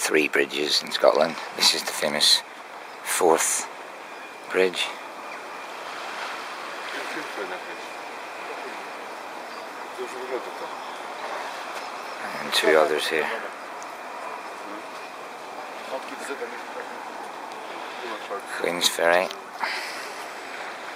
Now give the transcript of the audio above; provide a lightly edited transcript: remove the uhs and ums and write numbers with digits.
3 bridges in Scotland. This is the famous 4th bridge. And 2 others here. Queensferry.